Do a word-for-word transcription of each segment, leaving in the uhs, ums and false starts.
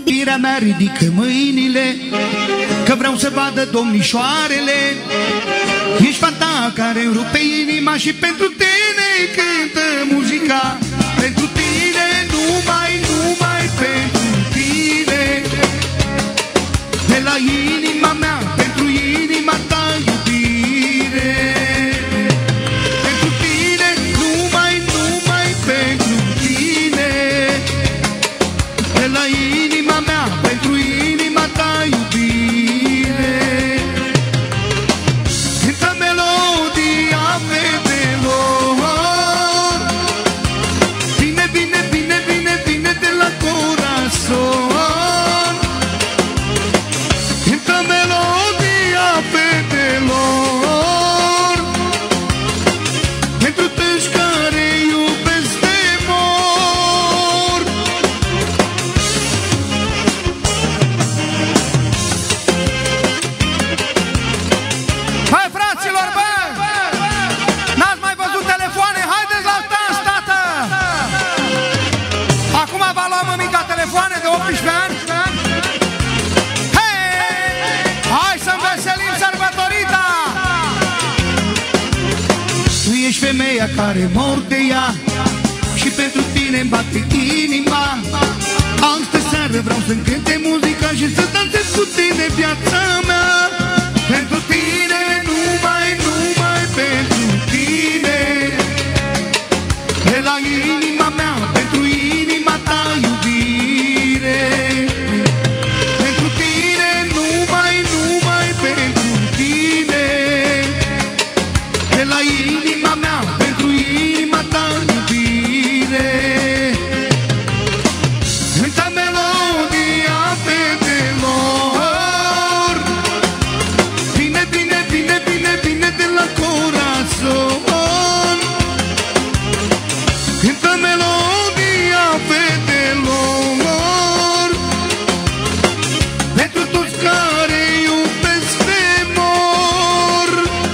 Iubirea mea ridică mâinile, că vreau să vadă domnișoarele. Ești fata care-mi rupe inima și pentru tine cântă muzica. Pentru tine, numai, numai pentru tine. De la inima mea, pentru inima ta iubire. Pentru tine, numai, numai pentru tine. De la inima mea, pentru inima ta iubire. Cântă melodia fetelor. Vine, vine, vine, vine, vine de la corazon. Cântă melodia fetelor. Pentru toți care iubesc de mor. Hai, fraților, bă! N-ați mai văzut telefoane? Haideți la dans, tată! Acum va lua mămica telefoane de optsprezece ani. Hei! Hai să înveselim sărbătorita! Tu ești femeia care mor de ea și pentru tine-mi bate inima. Astă seară vreau să-mi cânte muzica și să dansez cu tine viața mea. Pentru tine, numai, numai pentru tine. De la inima mea, pentru inima ta iubire. Pentru tine, numai, numai pentru tine. De la inima mea, pentru inima ta iubire. Cântă melodia fetelor. Vine, vine, vine, vine, vine de la corazon. Cântă melodia fetelor. Pentru toți care iubesc de mor.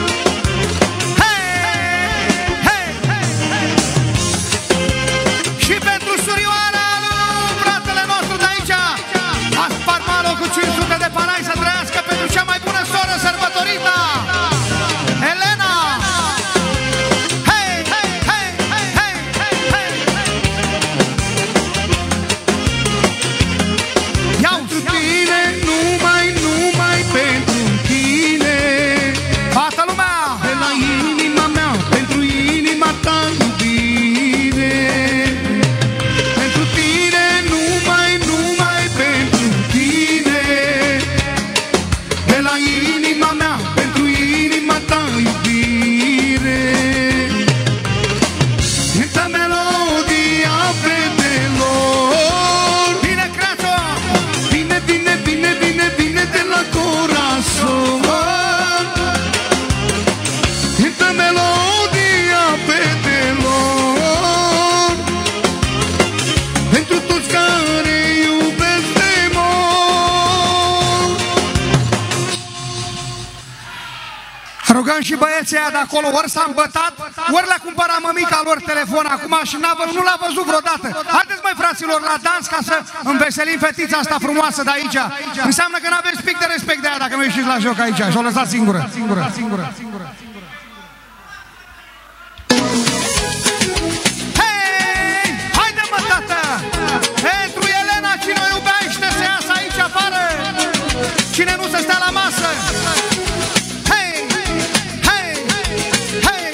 Și pentru surioara lui fratele nostru de aici, a spart malul cu cinci sute de parai, să trăiască pentru cea mai bună soră sărbătorită, Elena! Hei, hei, hei, hei, hei, hei, hei! Iau Pentru tine, numai, numai pentru tine. toată lumea! De la inima mea, pentru inima ta iubire. Pentru tine, numai, numai pentru tine. De la inima mea, pentru inima ta iubire. Cântă melodia fetelor. Bine, Crețu! Vine, vine, vine, vine, vine de la corazon. Cântă melodia fetelor. Pentru toți care iubesc de mor. Rugăm și băieții aia de acolo, ori s-a îmbătat, ori le-a cumpărat mămica lor telefon acum și nu l-a văzut vreodată. Haideți, măi, fraților, la dans ca să înveselim fetița asta frumoasă de aici. Înseamnă că n-aveți pic de respect de aia dacă nu ieșiți la joc aici și o lăsați singură. Singură, singură, singură. Hei! Haide, mă, tată! Pentru Elena, cine o iubește să iasă aici afară! Cine nu se stea la masă! Hei! Hei! Hei!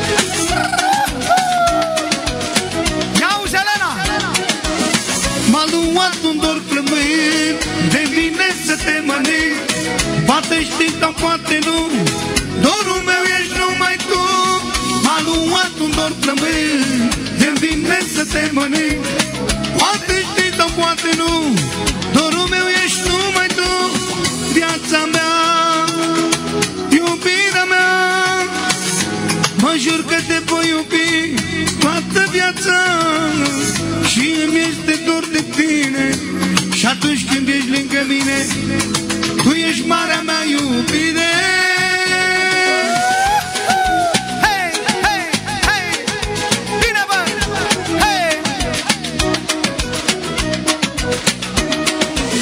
Ia-uzi, Elena! M-a luat un dor flământ, de vine să te mănânc. Poate știi, dar poate nu, dorul meu ești numai tu. M-a luat un dor flământ, de vine să te mănânc. Poate știi, dar poate nu, dorul meu ești numai tu. Viața mea, iubirea mea, mă jur că te voi iubi toată viața. Și îmi este dor de tine, și atunci când ești lângă mine, tu ești marea mea iubire. Hei! Hei! Hei! Bine, bă! Hei!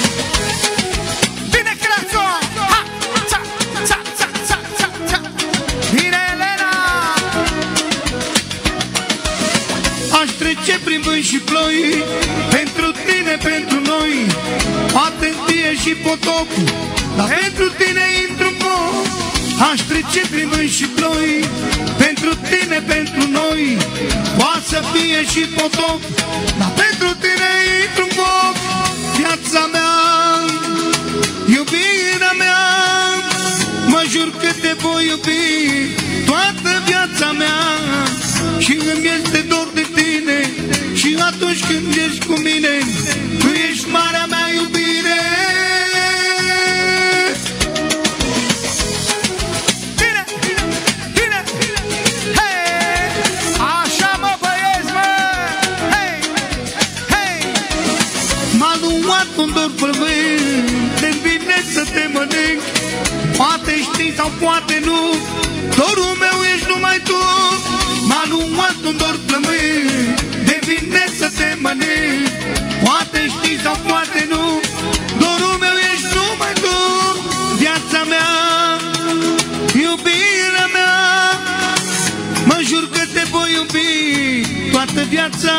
Aș trece prin vânt și ploi, pentru tine, pentru noi, poate întie și potopul, dar pentru tine intru în foc. Aș trece prin vânt și ploi, pentru tine, pentru noi, poate să fie și potop, dar pentru tine intru în foc. Viața mea, iubirea mea, mă jur că te voi iubi toată viața mea. Și îmi este dor de tine, și atunci când ești cu mine, tu ești marea mea iubire. Bine, bine, hei! Așa mă băieți, mă! Hei, hei! M-a luat un dor plământ, de-mi vine să te mănânc. Poate știi sau poate nu, dorul meu ești numai tu. M-a luat un dor plământ, de vine să te mănânc. Poate știi sau poate nu, dorul meu ești numai tu. Viața mea, iubirea mea, mă jur că te voi iubi toată viața.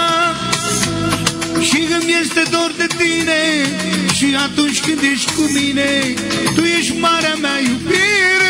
Și îmi este dor de tine, și atunci când ești cu mine, tu ești marea mea iubire.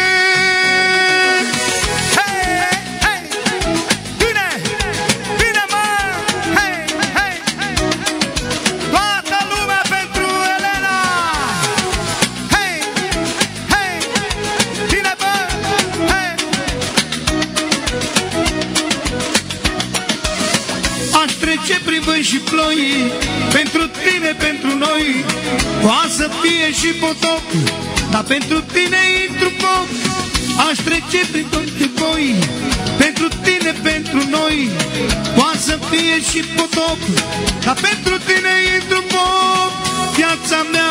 Ce prin vânt și ploi, pentru tine, pentru noi, poate să fie și potop, dar pentru tine intru foc. Aș trece prin toate boi, pentru tine, pentru noi, poate să fie și potop, dar pentru tine intru foc. Viața mea,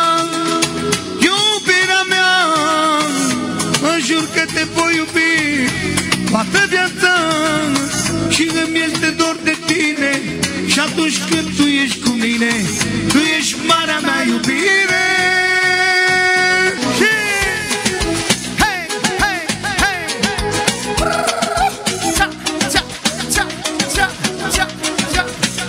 iubirea mea, mă jur că te voi iubi toată viața. Și îmi este dor de tine, și atunci când tu ești cu mine, tu ești marea mea iubire. Hei, hei, hei! Ța, ța, ța, ța, ța, ța.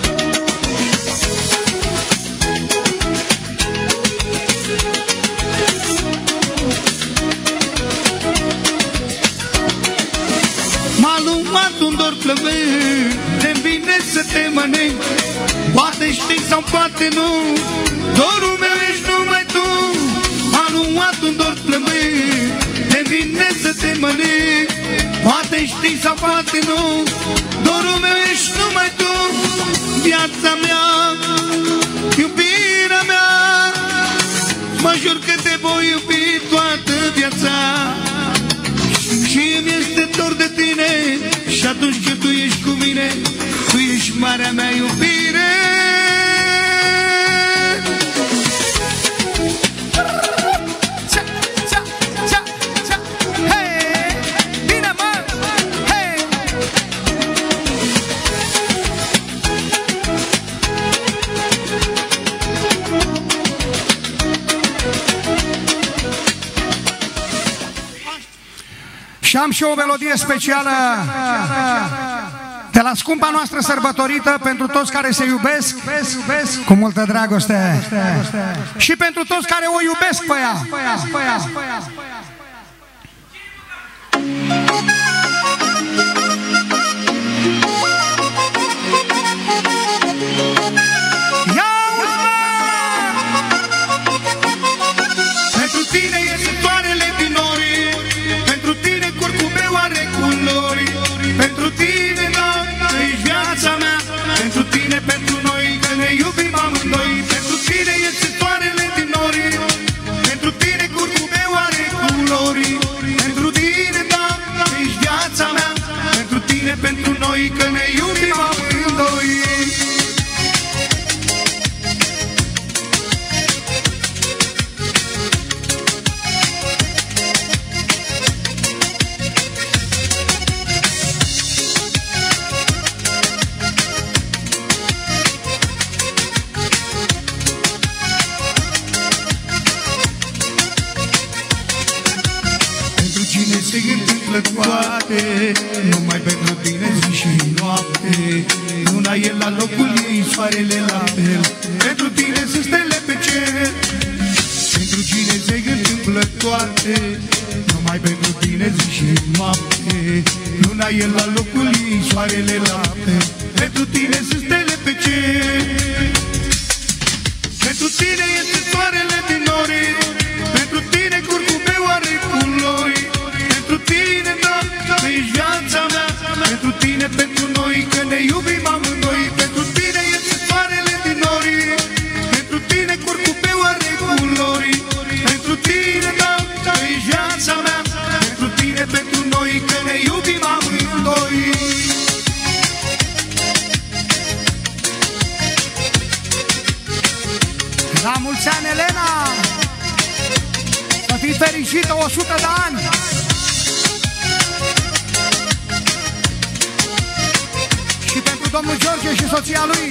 M-a luat un dor plământ, de-mi vine să te mănânc. Poate știi sau poate nu, dorul meu ești numai tu. M-a luat un dor plământ, de-mi vine să te mănânc. Poate știi sau poate nu, dorul meu ești numai tu. Viața mea, iubirea mea, mă jur că te voi iubi toată viața. Și îmi este dor de tine, și atunci când tu ești cu mine, tu ești marea mea iubire. Ța, ța, ța, ța. Hei, bine, mă! Hei! Și am și o melodie specială de la scumpa noastră sărbătorită pentru toți care se iubesc cu multă dragoste și pentru toți care o iubesc pe ea. Pentru tine este soarele din nori, pentru tine corpul meu are culori, pentru tine, da, ești viața mea, pentru tine, pentru noi, că ne iubim amândoi. Pentru tine este soarele din nori, pentru tine corpul meu are culori, pentru tine, da, ești viața mea, pentru tine, pentru noi, că ne iubim amândoi. Se întâmplă toate, numai pentru tine zi și noapte. e la locul ei, soarele la fel. Pentru tine sunt stele pe cer. Pentru cine se întâmplă toate, numai pentru tine zi și noapte. Luna e la locul ei, soarele la fel. Pentru tine sunt stele pe cer. Pentru tine este soarele din nori, pentru tine curcubeu are culori. Pentru tine, da, că ești viața mea, pentru tine, pentru noi, că ne iubim amândoi. Pentru tine este soarele din nori, pentru tine curcubeu are culori. Pentru tine, da, că ești viața mea, pentru tine, pentru noi, că ne iubim amândoi. La mulți ani, Elena! Să fii fericită o sută de ani! Și pentru domnul George și soția lui!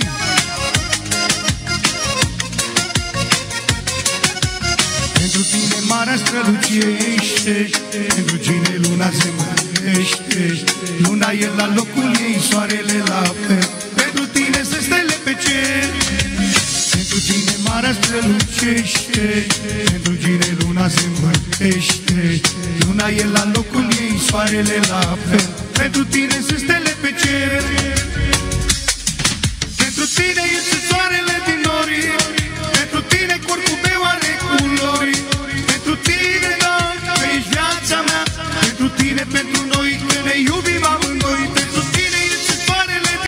Pentru tine marea strălucește, pentru cine luna se mărește. Luna e la locul ei, soarele la fel. Pentru tine sunt stele pe cer. Pentru cine marea strălucește, pentru cine luna se învârtește. Luna e la locul ei, soarele la fel. Pentru tine sunt stele pe cer.